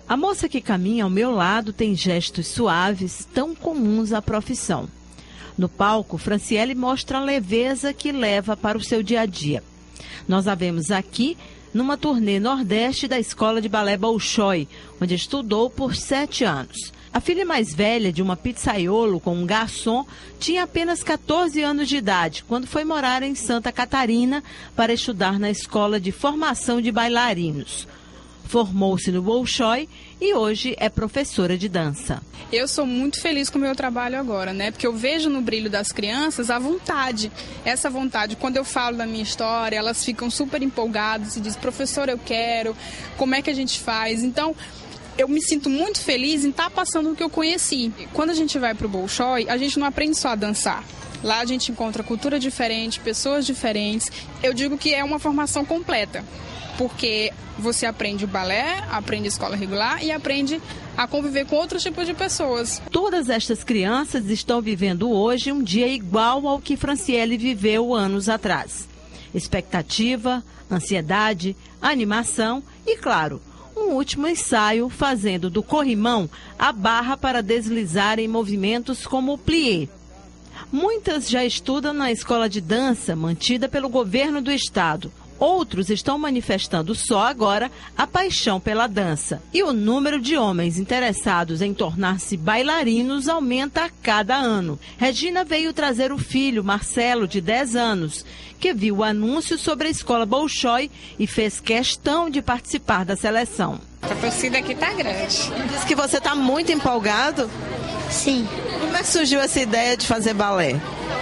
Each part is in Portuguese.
A moça que caminha ao meu lado tem gestos suaves, tão comuns à profissão. No palco, Franciele mostra a leveza que leva para o seu dia a dia. Nós a vemos aqui numa turnê Nordeste da Escola de Balé Bolshoi, onde estudou por 7 anos. A filha mais velha de uma pizzaiolo com um garçom tinha apenas 14 anos de idade, quando foi morar em Santa Catarina para estudar na Escola de Formação de Bailarinos. Formou-se no Bolshoi e hoje é professora de dança. Eu sou muito feliz com o meu trabalho agora, né? Porque eu vejo no brilho das crianças a vontade. Essa vontade, quando eu falo da minha história, elas ficam super empolgadas e dizem, professora, eu quero, como é que a gente faz? Então, eu me sinto muito feliz em estar passando o que eu conheci. Quando a gente vai para o Bolshoi, a gente não aprende só a dançar. Lá a gente encontra cultura diferente, pessoas diferentes. Eu digo que é uma formação completa. Porque você aprende o balé, aprende a escola regular e aprende a conviver com outros tipos de pessoas. Todas estas crianças estão vivendo hoje um dia igual ao que Franciele viveu anos atrás. Expectativa, ansiedade, animação e, claro, um último ensaio fazendo do corrimão a barra para deslizar em movimentos como o plié. Muitas já estudam na escola de dança mantida pelo governo do estado. Outros estão manifestando só agora a paixão pela dança. E o número de homens interessados em tornar-se bailarinos aumenta a cada ano. Regina veio trazer o filho, Marcelo, de 10 anos, que viu o anúncio sobre a escola Bolshoi e fez questão de participar da seleção. A torcida aqui está grande. Diz que você está muito empolgado? Sim. Como é que surgiu essa ideia de fazer balé?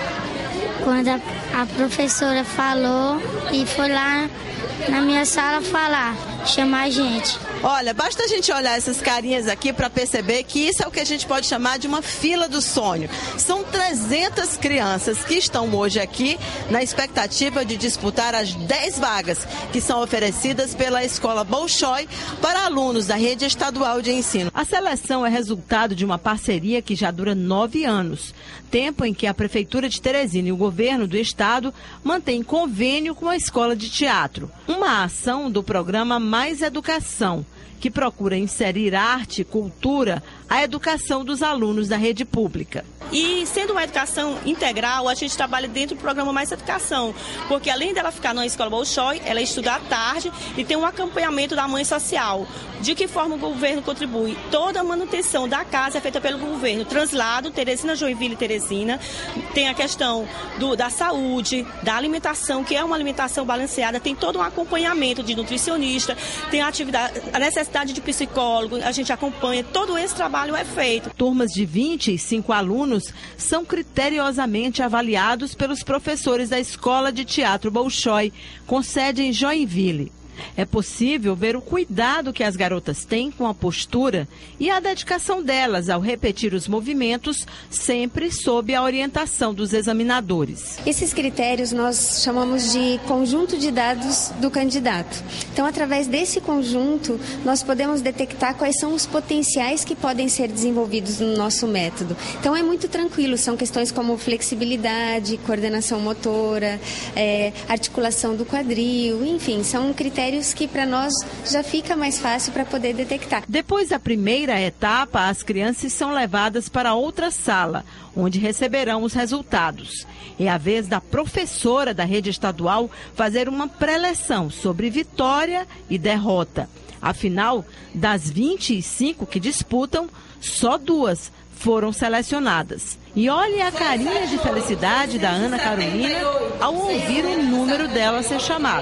Quando a professora falou e foi lá na minha sala falar, chamar a gente. Olha, basta a gente olhar essas carinhas aqui para perceber que isso é o que a gente pode chamar de uma fila do sonho. São 300 crianças que estão hoje aqui na expectativa de disputar as 10 vagas que são oferecidas pela Escola Bolshoi para alunos da rede estadual de ensino. A seleção é resultado de uma parceria que já dura 9 anos, tempo em que a Prefeitura de Teresina e o governo do estado mantêm convênio com a Escola de Teatro. Uma ação do programa Mais Educação, que procura inserir arte e cultura à educação dos alunos da rede pública. E sendo uma educação integral, a gente trabalha dentro do programa Mais Educação, porque além dela ficar na escola Bolshoi, ela estuda à tarde e tem um acompanhamento da mãe social. De que forma o governo contribui? Toda a manutenção da casa é feita pelo governo. Translado, Teresina, Joinville e Teresina. Tem a questão da saúde, da alimentação, que é uma alimentação balanceada. Tem todo um acompanhamento de nutricionista, tem a necessidade de psicólogo, a gente acompanha. Todo esse trabalho é feito. Turmas de 25 alunos são criteriosamente avaliados pelos professores da Escola de Teatro Bolshoi, com sede em Joinville. É possível ver o cuidado que as garotas têm com a postura e a dedicação delas ao repetir os movimentos, sempre sob a orientação dos examinadores. Esses critérios nós chamamos de conjunto de dados do candidato. Então, através desse conjunto, nós podemos detectar quais são os potenciais que podem ser desenvolvidos no nosso método. Então, é muito tranquilo, são questões como flexibilidade, coordenação motora, articulação do quadril, enfim, são critérios que para nós já fica mais fácil para poder detectar. Depois da primeira etapa, as crianças são levadas para outra sala, onde receberão os resultados. É a vez da professora da rede estadual fazer uma preleção sobre vitória e derrota. Afinal, das 25 que disputam, só 2 foram selecionadas. E olhe a carinha de felicidade da Ana Carolina ao ouvir o número dela ser chamado.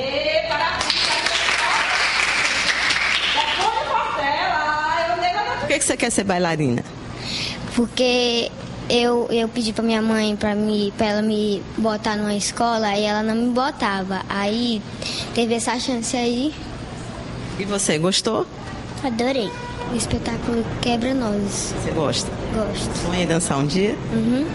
Por que você quer ser bailarina? Porque eu pedi pra minha mãe pra ela me botar numa escola e ela não me botava. Aí teve essa chance aí. E você, gostou? Adorei. O espetáculo Quebra-Nozes. Você gosta? Gosto. Sonha em dançar um dia? Uhum.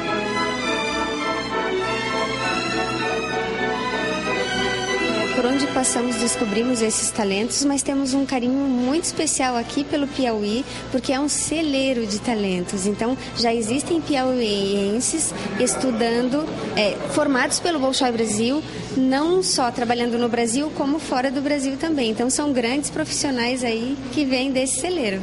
Por onde descobrimos esses talentos, mas temos um carinho muito especial aqui pelo Piauí, porque é um celeiro de talentos. Então, já existem piauienses estudando, formados pelo Bolshoi Brasil, não só trabalhando no Brasil, como fora do Brasil também. Então, são grandes profissionais aí que vêm desse celeiro.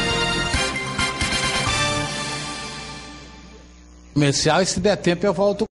Comercial, e se der tempo eu volto.